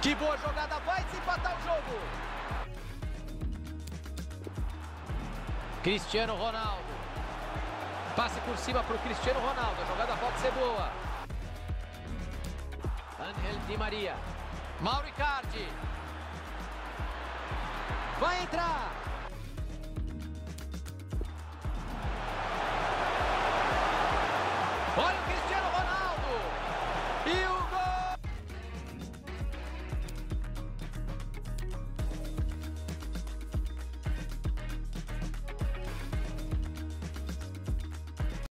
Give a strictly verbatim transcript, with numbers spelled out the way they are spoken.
Que boa jogada, vai desempatar o jogo. Cristiano Ronaldo. Passe por cima para o Cristiano Ronaldo. A jogada pode ser boa. Ángel Di Maria. Mauro Icardi. Vai entrar.